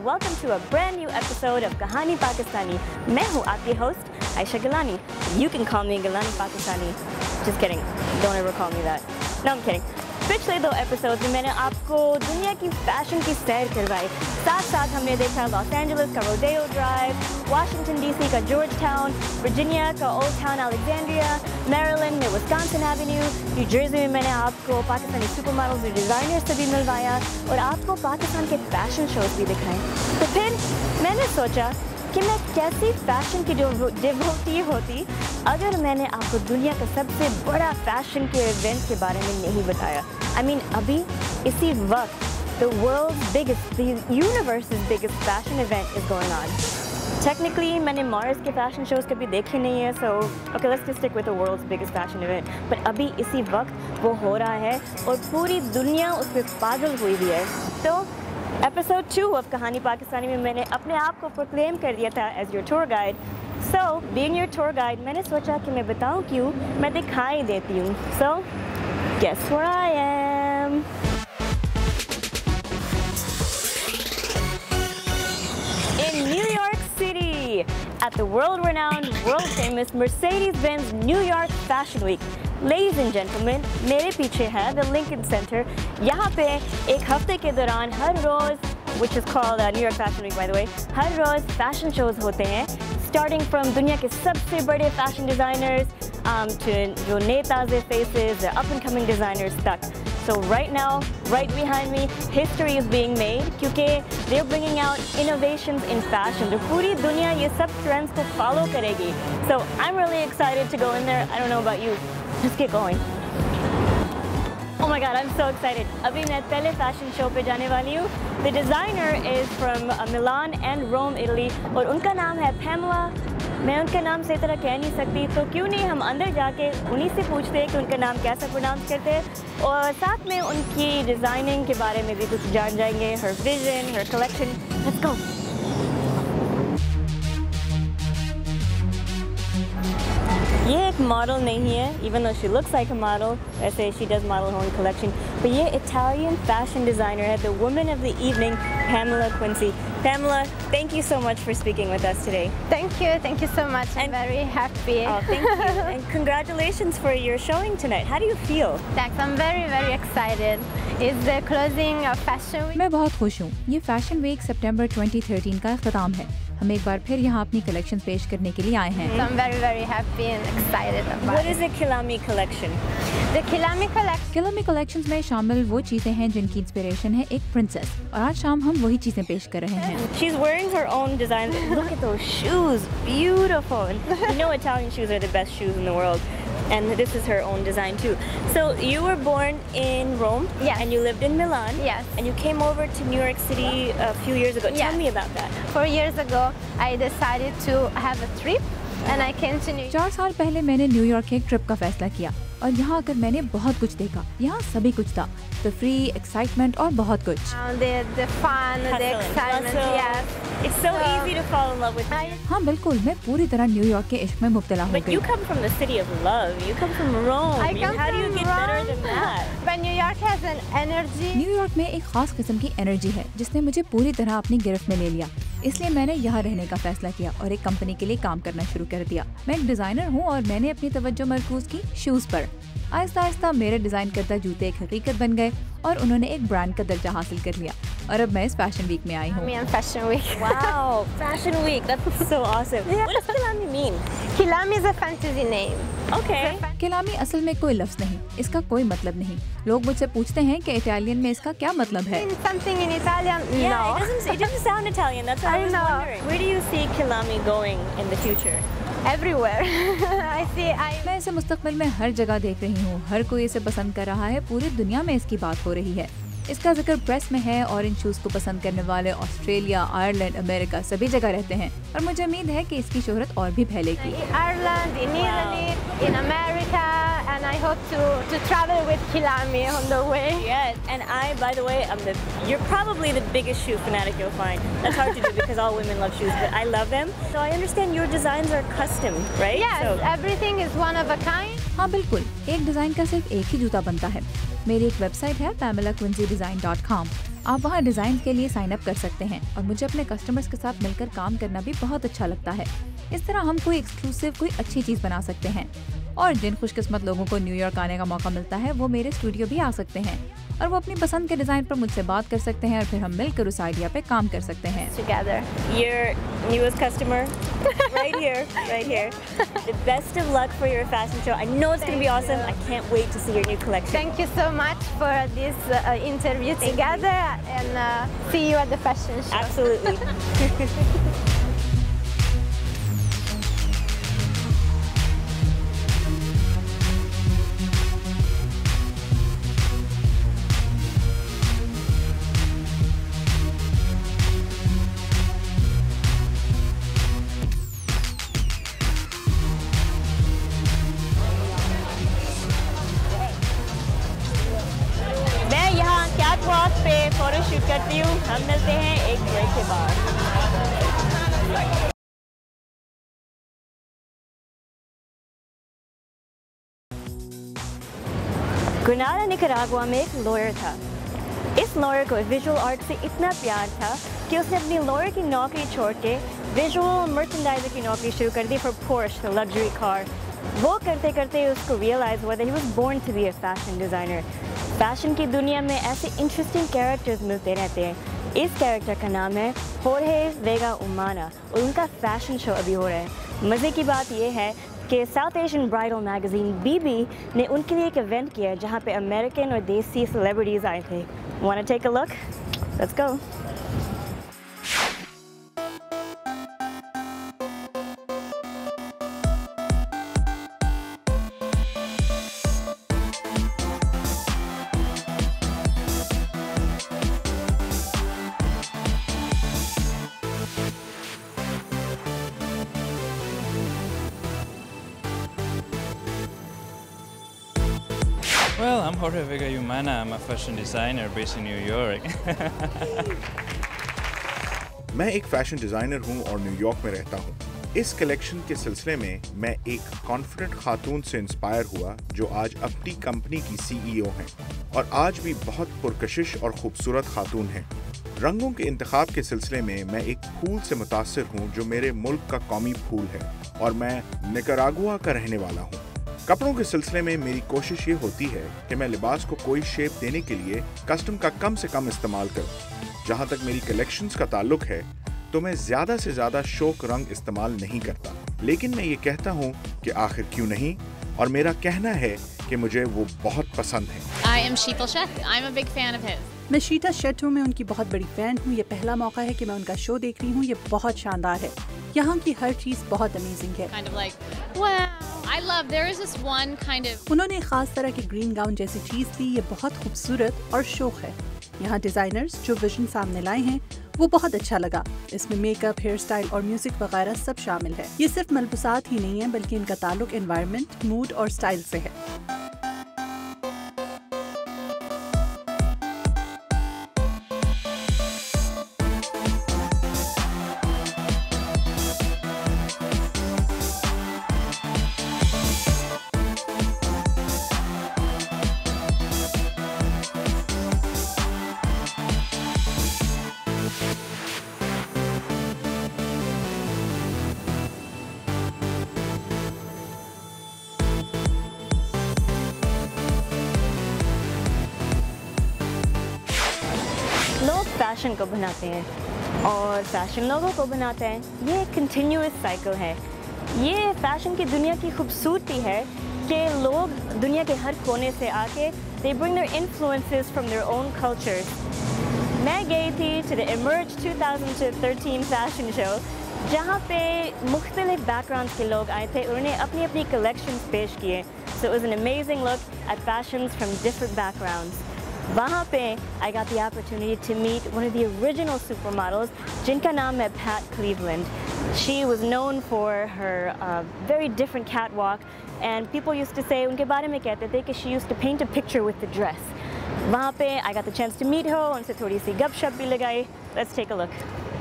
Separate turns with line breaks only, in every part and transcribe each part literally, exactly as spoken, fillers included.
welcome to a brand new episode of Kahani Pakistani. मैं हूँ आपकी host Aisha Gilani. You can call me Gilani Pakistani. Just kidding. Don't ever call me that. No, I'm kidding. पिछले दो episode में मैंने आपको दुनिया की फैशन की सैर करवाई. साथ साथ हमने देखा लॉस एंजलिस का रोडेओ ड्राइव, वाशिंगटन डीसी का जॉर्ज टाउन, वर्जीनिया का ओल्ड टाउन अलेक्जेंड्रिया, मैरीलैंड में विस्कॉन्सिन एवेन्यू, न्यू जर्सी में मैंने आपको पाकिस्तानी सुपर मॉडल्स और डिज़ाइनर्स से भी मिलवाया और आपको पाकिस्तान के फैशन शोज भी दिखाए. तो फिर मैंने सोचा कि मैं कैसी फैशन की डिवोटी होती अगर मैंने आपको दुनिया का सबसे बड़ा फैशन के इवेंट के बारे में नहीं बताया. आई I मीन mean, अभी इसी वक्त the world's biggest, the universe's biggest fashion event is going on. Technically मैंने मार्स के फैशन शोज कभी देखे नहीं है, so okay let's just stick with the world's biggest fashion event. But अभी इसी वक्त वो हो रहा है और पूरी दुनिया उस पर पागल हुई भी है. तो एपिसोड टू ऑफ कहानी पाकिस्तानी में मैंने अपने आप को प्रोक्लेम कर दिया था as your tour guide. So being your tour guide मैंने सोचा कि मैं बताऊं क्यों, मैं दिखाई देती हूँ. So guess where I am. In New York City at the world-renowned, world-famous Mercedes-Benz New York Fashion Week. Ladies and gentlemen, मेरे पीछे है the Lincoln Center. यहाँ पे एक हफ्ते के दौरान हर रोज़, which is called uh, New York Fashion Week by the way, her rose fashion shows होते हैं, starting from दुनिया के सबसे बड़े fashion designers um, to जो नए ताज़े faces, the up-and-coming designers तक. So right now, right behind me, history is being made क्योंकि they're bringing out innovations in fashion. तो पूरी दुनिया ये सब trends को follow करेगी. So I'm really excited to go in there. I don't know about you. Just get going. Oh my God, I'm so excited. अभी मैं पहले fashion show पे जाने वाली हूँ. The designer is from uh, Milan and Rome, Italy. और उनका नाम है Pamela. मैं उनका नाम सही तरह कह नहीं सकती, तो क्यों नहीं हम अंदर जाके उन्हीं से पूछते हैं कि उनका नाम कैसा प्रोनाउंस करते हैं और साथ में उनकी डिज़ाइनिंग के बारे में भी कुछ जान जाएंगे. Her vision, her collection. Let's go. ये एक मॉडल नहीं है, even though she looks like a model. वैसे she does model her own collection. But ये Italian fashion designer है, the woman of the evening, Pamela Quincy. Pamela, thank you so much for speaking with us today.
Thank you, thank you so much. I'm very happy.
Oh, thank you, and congratulations for your showing tonight. How do you feel?
Thanks, I'm very very excited. It's the closing of Fashion Week.
मैं बहुत खुश हूँ. ये fashion week सितंबर twenty thirteen का इख्तिताम है. हम एक बार फिर यहाँ अपनी कलेक्शन पेश करने के लिए आए हैं.
So I'm very very happy and excited about
What is the Kilami collection?
The Kilami collection.
Kilami collections में शामिल वो चीजें हैं जिनकी इंस्पिरेशन है एक प्रिंसेस, और आज शाम हम वही चीजें पेश कर रहे हैं.
She's wearing her own designs. Look at those shoes, beautiful. And you know Italian shoes are the best shoes in the world. And this is her own design too. So you were born in Rome,
yes,
and you lived in Milan,
yes,
and you came over to New York City a few years ago.
Yes.
Tell me about that.
Four years ago, I decided to have a trip, and I came to New York.
चार साल पहले मैंने New York के एक trip का फैसला किया और यहाँ आकर मैंने बहुत कुछ देखा. यहाँ सभी कुछ था, the free, excitement और बहुत कुछ.
Uh, the the fun, the excitement, yes.
It's so, so easy to fall in love with.
हाँ बिल्कुल, मैं पूरी तरह न्यूयॉर्क के इश्क में मुब्तला हो गई.
But you come from the city of love. You come from Rome.
I come
How do you
from
get
Rome.
better than that?
But New York has an energy.
New York में एक खास किस्म की एनर्जी है जिसने मुझे पूरी तरह अपनी गिरफ्त में ले लिया. इसलिए मैंने यहाँ रहने का फैसला किया और एक कंपनी के लिए काम करना शुरू कर दिया. मैं एक डिजाइनर हूँ और मैंने अपनी तवज्जो मरकूज की शूज पर. आहिस्ता आहिस्ता मेरे डिजाइन करता जूते एक हकीकत बन गए और उन्होंने एक ब्रांड का दर्जा हासिल कर लिया और अब मैं इस फैशन वीक में आई हूँ.
I'm Fashion Week.
Wow, Fashion Week. That's so awesome.
Yeah.
What does Kilami mean?
Kilami is a fantasy name.
Okay.
किलामी असल में कोई लफ्ज नहीं, इसका कोई मतलब नहीं. लोग मुझसे पूछते हैं कि इटालियन में इसका क्या मतलब है.
Something in Italian?
Yeah,
No.
it doesn't. It doesn't sound Italian. That's what I,
I
was
know.
wondering. Where do you see Kilami going in the future?
Everywhere. I see. I.
मैं इसे मुस्तकबिल में हर जगह देख रही हूँ. हर कोई इसे पसंद कर रहा है. पूरी दुनिया में इसकी बात हो रही है. इसका जिक्र प्रेस में है और इन शूज को पसंद करने वाले ऑस्ट्रेलिया, आयरलैंड, अमेरिका सभी जगह रहते हैं और मुझे उम्मीद है कि इसकी शोहरत और भी फैलेगी.
In Ireland, in Italy, in America, and I hope to to travel with Kilami on the way.
Yes, and I, by the way, I'm the. You're probably the biggest shoe fanatic you'll find. That's hard to do because all women love shoes, but I love them. So I understand your designs are custom, right?
Yes,
so,
everything is one of a kind.
हाँ बिल्कुल, एक design का सिर्फ एक ही जूता बनता है. मेरी एक वेबसाइट है pamela quincy design dot com. आप वहाँ डिज़ाइन के लिए साइन अप कर सकते हैं और मुझे अपने कस्टमर्स के साथ मिलकर काम करना भी बहुत अच्छा लगता है। इस तरह हम कोई एक्सक्लूसिव कोई अच्छी चीज़ बना सकते हैं और जिन खुशकिस्मत लोगों को न्यूयॉर्क आने का मौका मिलता है वो मेरे स्टूडियो भी आ सकते हैं और वो अपनी पसंद के डिज़ाइन पर मुझसे बात कर सकते हैं और फिर हम मिलकर उस आइडिया पे काम कर सकते हैं।
Together. Your newest customer, right here, right here. The best of luck for your fashion show. I know it's going to be awesome. I can't wait to see your new collection.
Thank you so much for this uh, interview
Thank
together
you.
and uh, see you at the fashion show.
Absolutely. Walk पे photo shoot करती हूँ। हम मिलते हैं एक break के बाद। गुनारा Nicaragua में एक लॉयर था। इस लॉयर को विजुअल आर्ट से इतना प्यार था कि उसने अपनी लॉयर की नौकरी छोड़ के विजुअल मर्चेंडाइजर की नौकरी शुरू कर दी for Porsche, the luxury car. वो करते करते उसको रियलाइज हुआ that he was born to be a fashion designer. Fashion की दुनिया में ऐसे इंटरेस्टिंग कैरेक्टर्स मिलते रहते हैं। इस कैरेक्टर का नाम है होर्हे वेगा उमाना और उनका फैशन शो अभी हो रहा है। मज़े की बात यह है कि South Asian bridal magazine Bibi ने उनके लिए एक इवेंट किया जहाँ पे अमेरिकन और देसी सेलिब्रिटीज़ आए थे। Wanna take a look? Let's go.
Well, I'm Jorge Vega Umana. I'm a fashion designer based in New York.
मैं एक फैशन डिज़ाइनर हूँ और न्यूयॉर्क में रहता हूँ। इस कलेक्शन के सिलसिले में मैं एक कॉन्फिडेंट खातून से इंस्पायर हुआ जो आज अपनी कंपनी की सीईओ हैं और आज भी बहुत पुरकशिश और खूबसूरत खातून हैं। रंगों के इंतखाब के सिलसिले में मैं एक फूल से मुतासिर हूँ जो मेरे मुल्क का कौमी फूल है और मैं निकरागुआ का रहने वाला हूँ। कपड़ों के सिलसिले में मेरी कोशिश ये होती है कि मैं लिबास को कोई शेप देने के लिए कस्टम का कम से कम इस्तेमाल करूं। जहां तक मेरी कलेक्शंस का ताल्लुक है तो मैं ज़्यादा से ज़्यादा शौक रंग इस्तेमाल नहीं करता, लेकिन मैं ये कहता हूँ कि आखिर क्यों नहीं, और मेरा कहना है कि मुझे वो बहुत पसंद है।
I am Sheetal Sheth. I'm a big fan of his.
मैं शीता शेट हूँ, मैं उनकी बहुत बड़ी फैन हूँ। ये पहला मौका है कि मैं उनका शो देख रही हूँ। ये बहुत शानदार है, यहाँ की हर चीज़ बहुत अमेजिंग है।
Kind of like, wow, I love, there is this one kind of...
उन्होंने एक खास तरह की ग्रीन गाउन जैसी चीज़ दी, ये बहुत खूबसूरत और शौक है। यहाँ डिज़ाइनर्स जो विजन सामने लाए हैं वो बहुत अच्छा लगा। इसमें मेकअप, हेयर स्टाइल और म्यूजिक वगैरह सब शामिल है। ये सिर्फ मलबूसात ही नहीं है बल्कि इनका ताल्लुक एनवायरनमेंट, मूड और स्टाइल से है।
लोग फैशन को बनाते हैं और फैशन लोगों को बनाते हैं। ये एक कंटिन्यूअस साइकिल है। ये फैशन की दुनिया की खूबसूरती है कि लोग दुनिया के हर कोने से आके they bring their influences from their own cultures. मैं गई थी to the Emerge twenty thirteen fashion show जहाँ पे मुख्तलिफ बैकग्राउंड्स के लोग आए थे। उन्होंने अपनी अपनी कलेक्शंस पेश किए। So it was an amazing look at fashions from different backgrounds. वहाँ पे I got the opportunity to meet one of the original supermodels जिनका नाम है Pat Cleveland. She was known for her uh, very different catwalk and people used to say, उनके बारे में कहते थे कि she used to paint a picture with the dress. वहाँ पे I got the chance to meet her, उनसे थोड़ी सी गपशप भी लगाई. Let's take a look.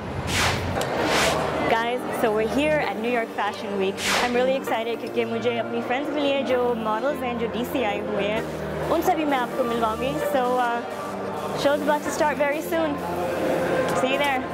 Guys, so we're here at New York Fashion Week. I'm really excited क्योंकि मुझे अपनी friends मिली हैं जो models हैं जो D C आए हुए हैं। उनसे भी मैं आपको मिलवाऊंगी। So uh, Show's about to start very soon. See you there.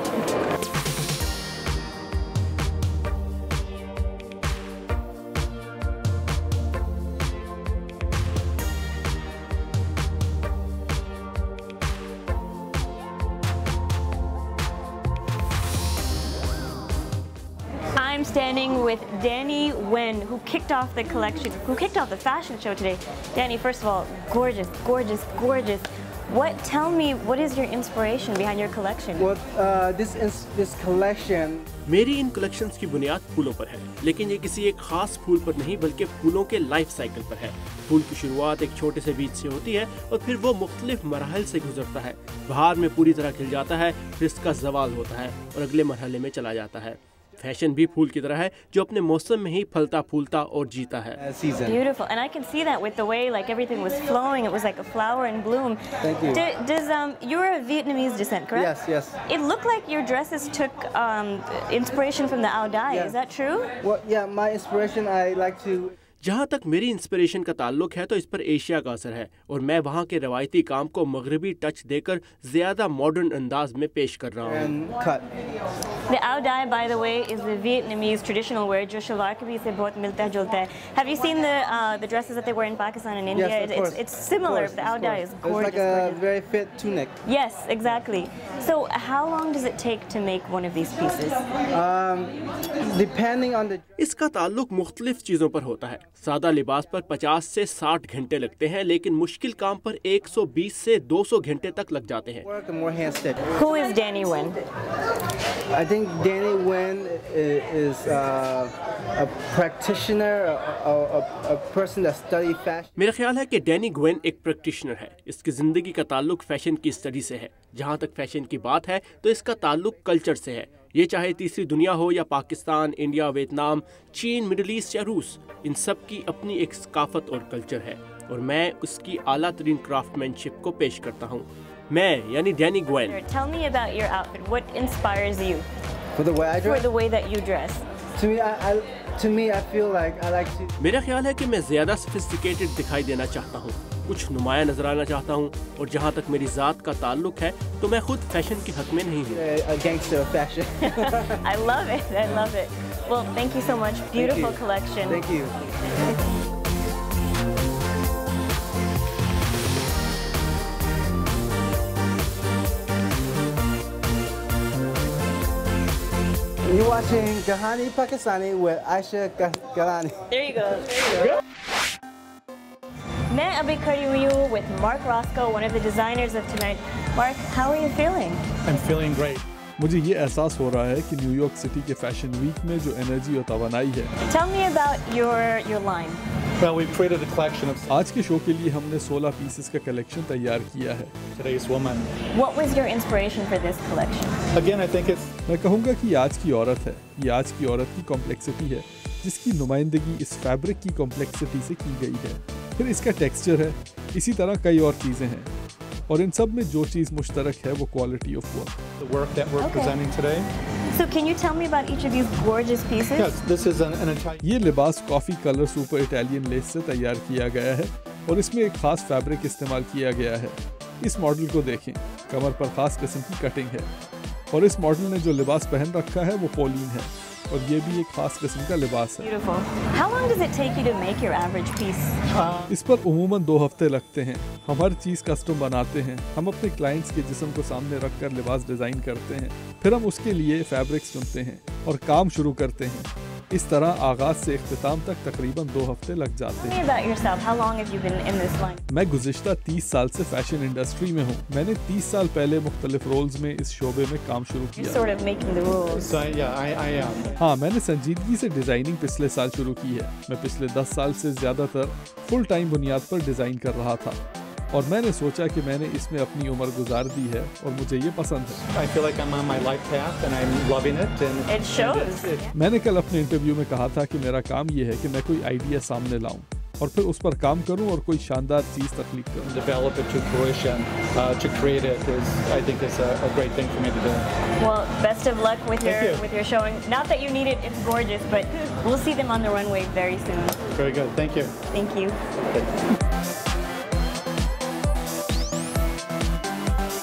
I'm standing with Danny Wen, who kicked off the collection, who kicked off the fashion show today. Danny, first of all, gorgeous, gorgeous, gorgeous. What? Tell me, what is your inspiration behind your collection?
What uh, this is this collection?
मेरी इन collections की बुनियाद फूलों पर है, लेकिन ये किसी एक खास फूल पर नहीं बल्कि फूलों के लाइफ साइकिल पर है। फूल की शुरुआत एक छोटे से बीज से होती है और फिर वो मुख्तलिफ मराहल से गुजरता है। बहार में पूरी तरह खिल जाता है, फिर इसका ज़वाल होता है और अगले मरहले में चला जाता है। फैशन भी फूल की तरह है जो अपने मौसम में ही फलता फूलता और जीता है।
Beautiful, and I can see that with the way like everything was flowing. It was like a flower in bloom.
Thank you.
Do, does um you're of Vietnamese descent, correct?
Yes, yes.
It looked like your dresses took um inspiration from the Ao Dai.
Yeah.
Is that true?
Well, yeah, my inspiration. I like to.
जहाँ तक मेरी inspiration का ताल्लुक है तो इस पर Asia का असर है और मैं वहाँ के रवायती काम को मगरबी टच देकर ज्यादा मॉडर्न अंदाज में पेश कर रहा हूँ।
The Ao Dai, by the way, is the Vietnamese traditional wear जो शलवार के भी से बहुत मिलता जुलता है। Have you seen the uh, the dresses that they wear in Pakistan and India?
Yes, of course.
It's, it's similar.
Of course,
the Ao Dai is gorgeous.
It's like a
gorgeous.
very fit tunic.
Yes, exactly. So how long does it take to make one of these pieces?
Um, depending on the.
इसका ताल्लुक मुख्तलिफ चीज़ों पर होता है। सादा लिबास पर पचास से साठ घंटे लगते हैं, लेकिन मुश्किल काम पर एक सौ बीस से दो सौ घंटे तक लग जाते हैं।
Who is Danny Wen?
I think Danny Wen is uh, a practitioner, a, a, a person that studies fashion.
मेरा ख्याल है कि डैनी ग्वेन एक प्रैक्टिशनर है। इसकी ज़िंदगी का ताल्लुक फैशन की स्टडी से है। जहाँ तक फैशन की बात है तो इसका ताल्लुक कल्चर से है। ये चाहे तीसरी दुनिया हो या पाकिस्तान, इंडिया, वियतनाम, चीन, मिडल ईस्ट या रूस, इन सब की अपनी एक सकाफत और कल्चर है और मैं उसकी आला तरीन क्राफ्टमैनशिप को पेश करता हूँ। मैं यानी Danny Gwen.
Tell me about your outfit. What inspires you?
For the way I dress.
For the way that you dress.
To me, I, I to me I feel like I like to.
मेरा ख्याल है कि मैं ज़्यादा sophisticated दिखाई देना चाहता हूँ, कुछ नुमाया नजर आना चाहता हूँ और जहाँ तक मेरी ज़ात का ताल्लुक है तो मैं खुद फैशन के हक में नहीं हूँ।
A gangster of fashion.
I love it. I love it. Well, thank you so much. Beautiful collection.
Thank you. You're watching Kahani Pakistani with Aisha Galani.
There you go. There you go. मैं अभी खड़ी हुई हूँ with Mark Roscoe, one of the designers of tonight. Mark, how are you feeling?
I'm feeling great.
मुझे ये एहसास हो रहा है कि न्यूयॉर्क सिटी के फैशन वीक में जो एनर्जी और तवानाई है।
Tell me about your your line.
Well, we've created a collection of.
आज के शो के लिए हमने सोलह पीसेस का कलेक्शन तैयार किया है।
Today's woman.
What was your inspiration for this collection?
Again, I think it's.
मैं कहूँगा कि आज की औरत है, ये आज की औरत की कॉम्प्लेक्सिटी है, जिसकी नुमाइंदगी इस फैब्रिक की कॉम्प्लेक्सिटी से की गई है। फिर इसका टेक्सचर है, इसी तरह कई और चीज़ें हैं और इन सब में जो चीज़ मुश्तरक है वो quality of work.
The work that we're
Okay.
presenting today.
So can you tell me about each of these gorgeous pieces?
Yes, this is an, an Italian.
ये लिबास coffee colour super Italian lace से तैयार किया गया है और इसमें एक खास फैब्रिक इस्तेमाल किया गया है। इस मॉडल को देखें, कमर पर खास किस्म की कटिंग है और इस मॉडल ने जो लिबास पहन रखा है वो पोलीन है और ये भी एक खास किस्म का लिबास है।
Beautiful. How long does it take you to make your average piece?
इस पर उमूमन दो हफ्ते लगते हैं। हम हर चीज़ कस्टम बनाते हैं। हम अपने क्लाइंट्स के जिस्म को सामने रखकर लिबास डिज़ाइन करते हैं, फिर हम उसके लिए फैब्रिक्स चुनते हैं और काम शुरू करते हैं। इस तरह आगाज से इख्तिताम तक तकरीबन दो हफ्ते लग जाते
Tell me
हैं।
about yourself. How long have you been in this line?
मैं गुज़िश्ता तीस साल से फैशन इंडस्ट्री में हूँ। मैंने तीस साल पहले मुख्तलिफ रोल्स में इस शोबे में काम शुरू
You're
किया।
sort of making the rules.
So yeah, I, I am.
हाँ, मैंने संजीदगी से डिज़ाइनिंग पिछले साल शुरू की है। मैं पिछले दस साल से ज़्यादातर फुल टाइम बुनियाद पर डिज़ाइन कर रहा था और मैंने सोचा कि मैंने इसमें अपनी उम्र गुजार दी है और मुझे ये पसंद है।
I feel like I'm on my life path and I'm loving it. And
It shows.
and it's- it-
मैंने कल अपने इंटरव्यू में कहा था कि मेरा काम ये है कि मैं कोई आइडिया सामने लाऊं और फिर उस पर काम करूं और कोई शानदार चीज़ तख्लीक करूं।
develop it to fruition, uh, to create it is, I think, is a, a great thing for me to do.
Well, best of luck with
Thank
your
you.
with your showing. Not that you need it; it's gorgeous, but we'll see them on the runway very soon.
Very good. Thank you.
Thank you.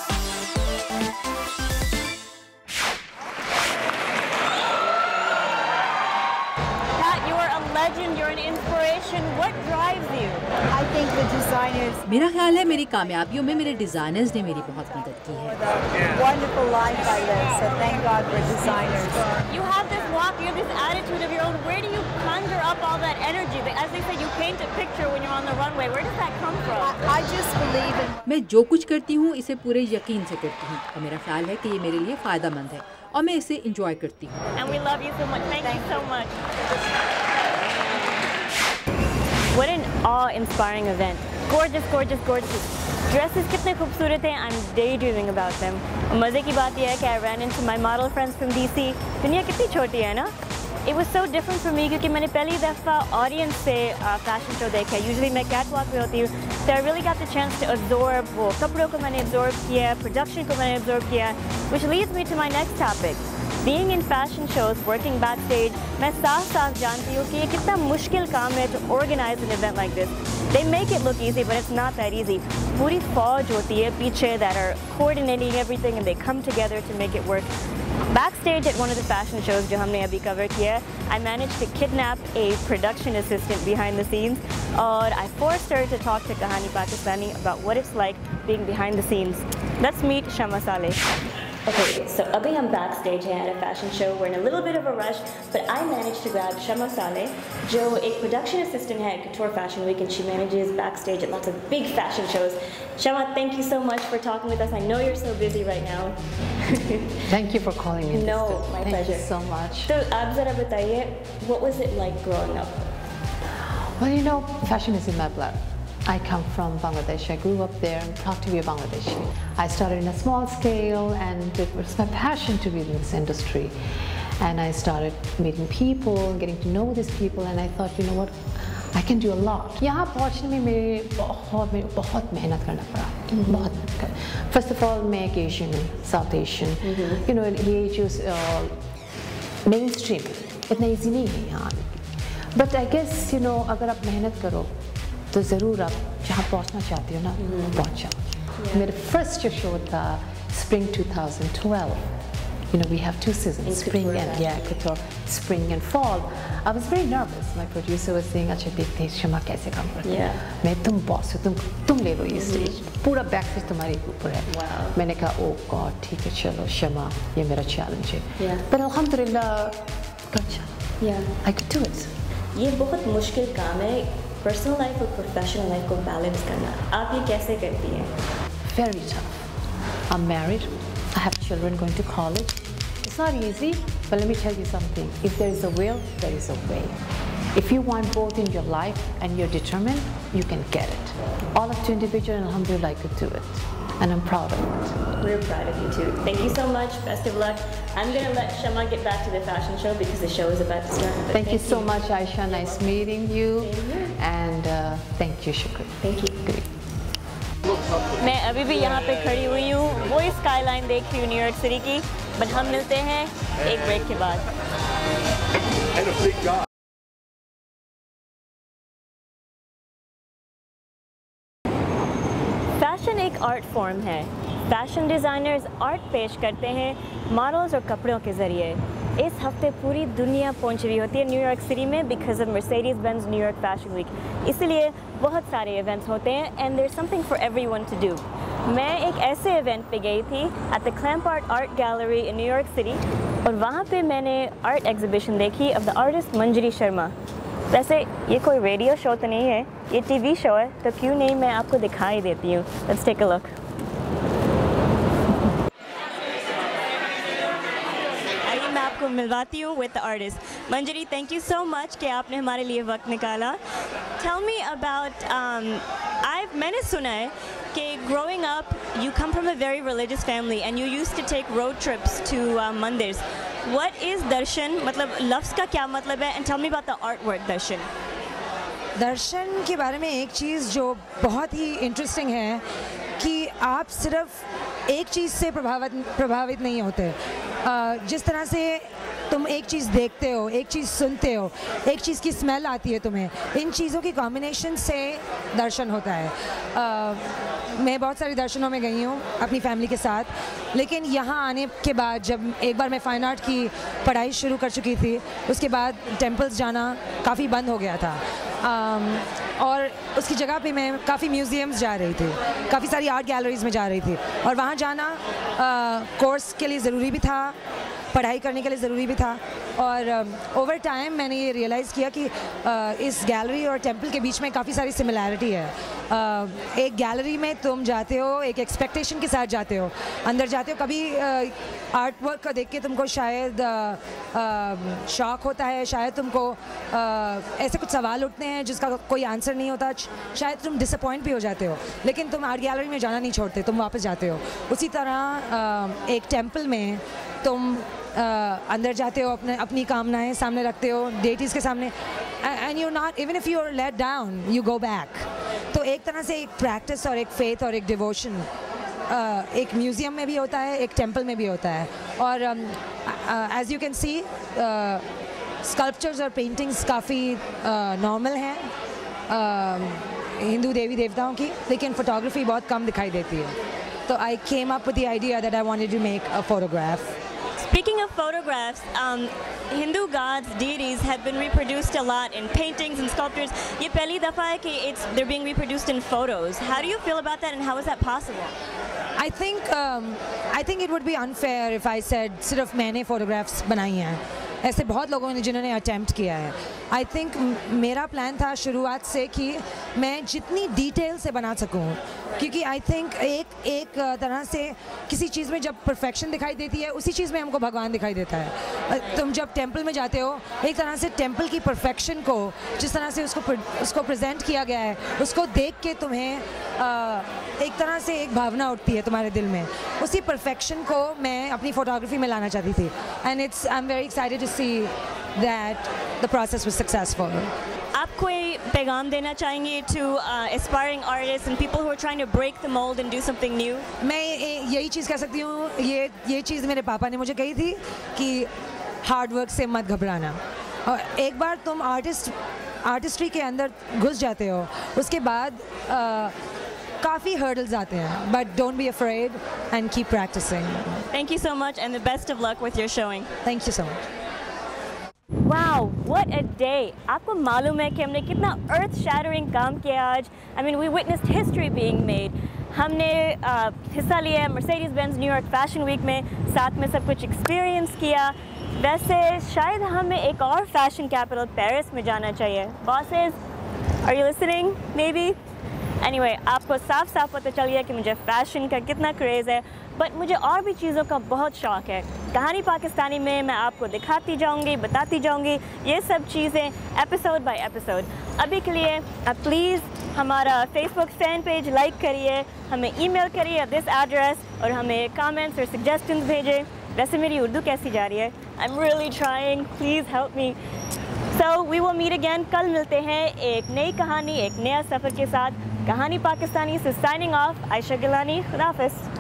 designers.
میرا خیال ہے میری کامیابیوں میں میرے designers نے میری بہت مدد کی ہے.
Wonderful life I live, so thank God for designers.
You have this walk, you have this attitude of your own. Where do you conjure up all that energy? As they say, you paint a picture when you're on the runway. Where does that come from?
I, I just believe in...
میں جو کچھ کرتی ہوں اسے پورے یقین سے کرتی ہوں اور میرا خیال ہے کہ یہ میرے لیے فائدہ مند ہے اور میں اسے انجوائے کرتی ہوں.
And we love you so much. Thank you so much. What an awe-inspiring event. Gorgeous, gorgeous, gorgeous. Dresses کتنے خوبصورت ہیں. I'm daydreaming about them. مزے کی بات یہ ہے کہ I ran into my model friends from D C. دنیا کتنی چھوٹی ہے نا. It was so different for me کیونکہ میں نے پہلی دفعہ آڈینس سے فیشن شو دیکھا ہے. Usually میں کیٹ واک پہ ہوتی ہوں. So I really got the chance to absorb وہ کپڑوں کو میں نے absorb کیا, production کو میں نے absorb کیا, which leads me to my next topic. Being in fashion shows, working backstage, میں صاف صاف جانتی ہوں کہ یہ کتنا مشکل کام ہے to organize an event like this. They make it look easy, but it's not that easy. پوری فوج ہوتی ہے پیچھے that are coordinating everything and they come together to make it work. Backstage at one of the fashion shows جو ہم نے ابھی cover کیا, I managed to kidnap a production assistant behind the scenes اور I forced her to talk to Kahani Pakistani about what it's like being behind the scenes. Let's meet Shama Saleh. Okay, so abhi hum backstage hain at a fashion show. We're in a little bit of a rush, but I managed to grab Shama Saleh, jo ek production assistant hai at Couture Fashion Week, and she manages backstage at lots of big fashion shows. Shama, thank you so much for talking with us. I know you're so busy right now.
Thank you for calling me.
No, my
thank
pleasure.
You so much.
So, aap zara bataiye, what was it like growing up?
Well, you know, fashion is in my blood. I come from Bangladesh. I grew up there. I'm proud to be a Bangladeshi. I started in a small scale, and it was my passion to be in this industry. And I started meeting people, getting to know these people, and I thought, you know what, I can do a lot. Yahan pahunchne mein mere bahut mere bahut mehnat karna pada. Bahut mehnat karna. First of all, main ek Asian hu, South Asian. You know, ye jo mainstream itna easy nahi hai yahan. But I guess, you know, agar aap mehnat karo تو ضرور آپ جہاں پہنچنا چاہتی ہو نا پہنچ جاؤ. میرا فرسٹ جو شو تھا spring two thousand twelve. You know, we have two seasons, spring and yeah, couture, spring and fall. I was very nervous. My producer was saying, "Acha, dekhte hain Shama kaise kaam karti hai." Yeah. Main tum boss ho, tum tum le lo ye stage. Pura backstage tumhare upar hai. Wow. Maine kaha, "Oh God, theek hai, chalo Shama, ye mera challenge hai." Yeah. But alhamdulillah, kacha. Yeah. I could do it.
یہ بہت مشکل کام ہے personal life اور professional life کو balance کرنا. آپ یہ کیسے کرتی ہیں؟
Very tough. I'm married. I have children going to college. It's not easy, but let me tell you something. If there is a will, there is a way. If you want both in your life and you're determined, you can get it. All of you individual, and alhamdulillah, I could do it. And I'm proud of it.
We're proud of you too. Thank you so much. Best of luck. I'm going to let Shama get back to the fashion show because the show is about to start.
Thank, thank you so you. much, Aisha. Nice meeting you. And uh, thank you, Shukri.
Thank you. Great. میں ابھی بھی یہاں پہ کھڑی ہوئی ہوں, وہی sky line دیکھ رہی ہوں نیو یارک سٹی کی. بٹ ہم ملتے ہیں ایک بریک کے بعد. فیشن ایک آرٹ فارم ہے. فیشن ڈیزائنرز آرٹ پیش کرتے ہیں ماڈلز اور کپڑوں کے ذریعے. اس ہفتے پوری دنیا پہنچ رہی ہوتی ہے نیو یارک سٹی میں because of Mercedes Benz New York fashion week. اسی لیے بہت سارے ایونٹس ہوتے ہیں and there is something for everyone to do. میں ایک ایسے ایونٹ پہ گئی تھی at the Clampart art gallery in New York city, اور وہاں پہ میں نے آرٹ ایگزیبیشن دیکھی of the artist Manjari Sharma. ویسے یہ کوئی ریڈیو شو تو نہیں ہے, یہ ٹی وی شو ہے, تو کیوں نہیں میں آپ کو دکھائی دیتی ہوں. Let's take a look. آئیے میں آپ کو ملواتی ہوں with the artist. Manjari, thank you so much کہ آپ نے ہمارے لیے وقت نکالا. ٹیل می اباؤٹ, آئی میں نے سنا ہے کہ growing up you come from a very religious family and you used to take road trips to uh, mandirs. What is darshan? مطلب لفظ کا کیا مطلب ہے, and tell me about the artwork darshan.
درشن کے بارے میں ایک چیز جو بہت ہی انٹرسٹنگ ہے کہ آپ صرف ایک چیز سے پربھاوت نہیں ہوتے. جس طرح سے تم ایک چیز دیکھتے ہو, ایک چیز سنتے ہو, ایک چیز کی اسمیل آتی ہے تمہیں, ان چیزوں کی کمبینیشن سے درشن ہوتا ہے. میں بہت ساری درشنوں میں گئی ہوں اپنی فیملی کے ساتھ, لیکن یہاں آنے کے بعد جب ایک بار میں فائن آرٹ کی پڑھائی شروع کر چکی تھی, اس کے بعد ٹیمپلز جانا کافی بند ہو گیا تھا, اور اس کی جگہ پہ میں کافی میوزیمز جا رہی تھی, کافی ساری آرٹ گیلریز میں جا رہی تھی, اور وہاں جانا کورس کے لیے ضروری بھی تھا, پڑھائی کرنے کے لیے ضروری بھی تھا, اور اوور ٹائم میں نے یہ ریئلائز کیا کہ اس گیلری اور ٹیمپل کے بیچ میں کافی ساری سملیرٹی ہے. ایک گیلری میں تم جاتے ہو ایک ایکسپیکٹیشن کے ساتھ جاتے ہو, اندر جاتے ہو, کبھی آرٹ ورک کو دیکھ کے تم کو شاید شوق ہوتا ہے, شاید تم کو ایسے کچھ سوال اٹھتے ہیں جس کا کوئی آنسر نہیں ہوتا, شاید تم ڈس اپوائنٹ بھی ہو جاتے ہو, لیکن تم آرٹ گیلری میں جانا نہیں چھوڑتے, تم واپس جاتے ہو. اسی طرح ایک ٹیمپل میں تم اندر جاتے ہو, اپنے اپنی کامنائیں سامنے رکھتے ہو ڈیٹیز کے سامنے, and you not even if you are let down you go back. تو ایک طرح سے ایک پریکٹس اور ایک فیتھ اور ایک ڈیووشن ایک میوزیم میں بھی ہوتا ہے, ایک ٹیمپل میں بھی ہوتا ہے. اور as you can see sculptures اور پینٹنگز کافی نارمل ہیں ہندو دیوی دیوتاؤں کی, لیکن فوٹوگرافی بہت کم دکھائی دیتی ہے. تو I came up with the idea that I wanted to make a photograph.
Speaking of photographs, um, Hindu gods, deities have been reproduced a lot in paintings and sculptures. Ye pehli dafa hai ki it's they're being reproduced in photos. How do you feel about that, and how is that possible?
I think um, I think it would be unfair if I said صرف میں نے photographs بنائی ہیں. ایسے بہت لوگوں نے جنہوں نے اٹیمپٹ کیا ہے. آئی تھنک میرا پلان تھا شروعات سے کہ میں جتنی ڈیٹیل سے بنا سکوں, کیونکہ آئی تھنک ایک ایک طرح سے کسی چیز میں جب پرفیکشن دکھائی دیتی ہے اسی چیز میں ہم کو بھگوان دکھائی دیتا ہے. تم جب ٹیمپل میں جاتے ہو, ایک طرح سے ٹیمپل کی پرفیکشن کو جس طرح سے اس کو اس کو پریزنٹ کیا گیا ہے, اس کو دیکھ کے تمہیں ایک طرح سے ایک بھاونا اٹھتی ہے تمہارے دل میں. اسی پرفیکشن کو میں اپنی فوٹوگرافی میں لانا چاہتی تھی, and it's I am very excited to see that the process was successful.
آپ کوئی پیغام دینا چاہیں گے to aspiring artist and people who are trying to break the mold and do something new?
میں یہی چیز کہہ سکتی ہوں, یہ یہ چیز میرے پاپا نے مجھے کہی تھی کہ ہارڈ ورک سے مت گھبرانا, اور ایک بار تم آرٹسٹ آرٹسٹری کے اندر گھس جاتے ہو اس کے بعد کافی ہرڈلز آتے ہیں, but don't be afraid and keep practising.
Thank you so much and the best of luck with your showing.
Thank you so much.
Wow, what a day! آپ کو معلوم ہے کہ ہم نے کتنا ارتھ شیٹرنگ کام کیا آج. I mean, we witnessed history being made. ہم نے حصہ لیا Mercedes Benz New York fashion week میں, ساتھ میں سب کچھ ایکسپیرینس کیا. ویسے شاید ہمیں ایک اور فیشن کیپٹل پیرس میں جانا چاہیے. Bosses, are you listening? Maybe? Anyway, آپ کو صاف صاف پتہ چل گیا کہ مجھے فیشن کا کتنا کریز ہے, بٹ مجھے اور بھی چیزوں کا بہت شوق ہے. کہانی پاکستانی میں میں آپ کو دکھاتی جاؤں گی, بتاتی جاؤں گی یہ سب چیزیں ایپیسوڈ بائی ایپیسوڈ. ابھی کے لیے آپ پلیز ہمارا Facebook fan page like کریے, ہمیں ای میل کریے دس ایڈریس, اور ہمیں کامنٹس اور سجیسٹنس بھیجیں. ویسے میری اردو کیسی جا رہی ہے؟ I am really trying, please help me. So we will meet again. کل ملتے ہیں ایک نئی کہانی, ایک نیا سفر کے ساتھ. کہانی پاکستانی سے سائننگ آف, عائشہ گیلانی. خدا حافظ.